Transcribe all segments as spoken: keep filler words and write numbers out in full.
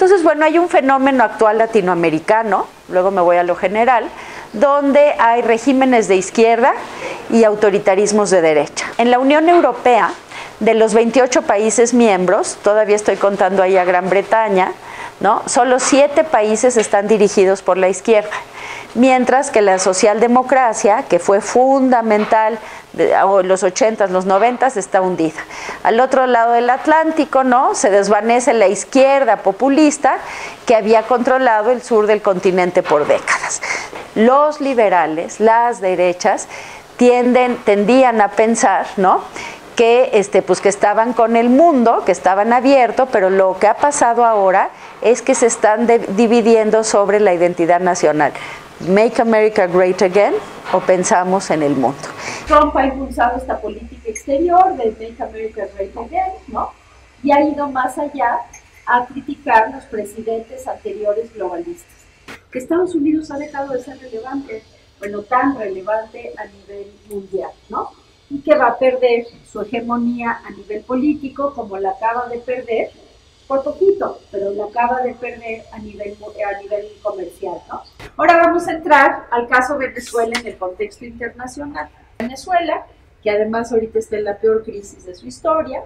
Entonces, bueno, hay un fenómeno actual latinoamericano, luego me voy a lo general, donde hay regímenes de izquierda y autoritarismos de derecha. En la Unión Europea, de los veintiocho países miembros, todavía estoy contando ahí a Gran Bretaña, ¿no? Solo siete países están dirigidos por la izquierda, mientras que la socialdemocracia, que fue fundamental en los ochentas, los noventas, está hundida. Al otro lado del Atlántico, ¿no? Se desvanece la izquierda populista que había controlado el sur del continente por décadas. Los liberales, las derechas, tienden, tendían a pensar, ¿no?, que, este, pues, que estaban con el mundo, que estaban abiertos, pero lo que ha pasado ahora es que se están de, dividiendo sobre la identidad nacional. Make America Great Again o pensamos en el mundo. Trump ha impulsado esta política exterior de Make America Great Again, ¿no? Y ha ido más allá a criticar los presidentes anteriores globalistas. Que Estados Unidos ha dejado de ser relevante, bueno, tan relevante a nivel mundial, ¿no? Y que va a perder su hegemonía a nivel político, como la acaba de perder, por poquito, pero la acaba de perder a nivel, a nivel comercial, ¿no? Ahora vamos a entrar al caso Venezuela en el contexto internacional. Venezuela, que además ahorita está en la peor crisis de su historia,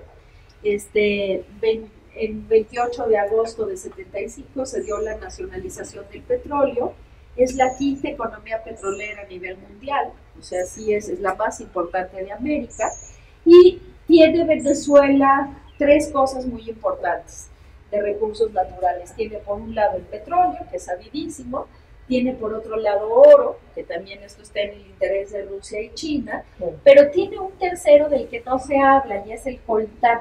este, el veintiocho de agosto de setenta y cinco se dio la nacionalización del petróleo, es la quinta economía petrolera a nivel mundial, o sea, sí es, es la más importante de América, y tiene Venezuela tres cosas muy importantes de recursos naturales. Tiene por un lado el petróleo, que es sabidísimo, tiene por otro lado oro, que también esto está en el interés de Rusia y China, pero tiene un tercero del que no se habla y es el coltán.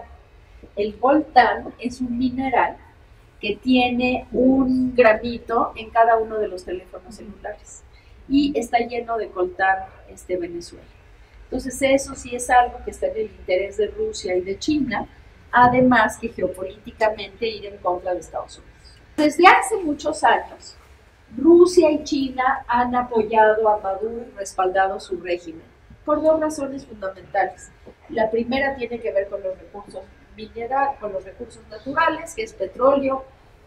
El coltán es un mineral que tiene un gramito en cada uno de los teléfonos celulares y está lleno de coltán este, Venezuela. Entonces eso sí es algo que está en el interés de Rusia y de China, además que geopolíticamente ir en contra de Estados Unidos. Desde hace muchos años, Rusia y China han apoyado a Maduro y respaldado su régimen por dos razones fundamentales. La primera tiene que ver con los recursos minerales, con los recursos naturales, que es petróleo,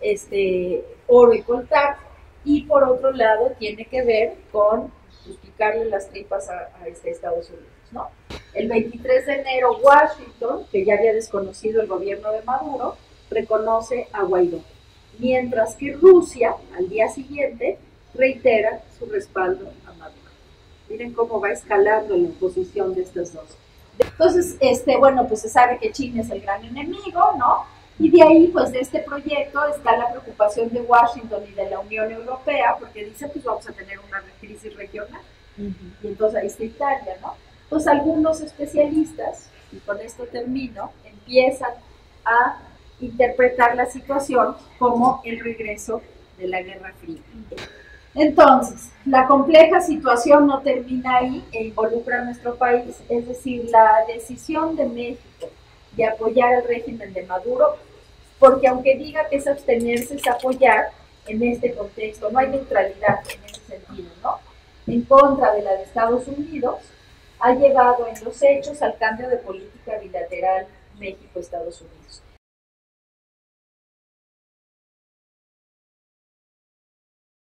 este, oro y coltán, y por otro lado tiene que ver con pues, picarle las tripas a, a este Estados Unidos, ¿no? El veintitrés de enero, Washington, que ya había desconocido el gobierno de Maduro, reconoce a Guaidó, mientras que Rusia, al día siguiente, reitera su respaldo a Maduro. Miren cómo va escalando la oposición de estas dos. Entonces, este, bueno, pues se sabe que China es el gran enemigo, ¿no? Y de ahí, pues de este proyecto está la preocupación de Washington y de la Unión Europea, porque dice, pues vamos a tener una crisis regional. Uh-huh. Y entonces ahí está Italia, ¿no? Entonces algunos especialistas, y con esto termino, empiezan a interpretar la situación como el regreso de la Guerra Fría. Entonces, la compleja situación no termina ahí e involucra a nuestro país, es decir, la decisión de México de apoyar el régimen de Maduro, porque aunque diga que es abstenerse, es apoyar en este contexto, no hay neutralidad en ese sentido, ¿no? En contra de la de Estados Unidos, ha llevado en los hechos al cambio de política bilateral México-Estados Unidos.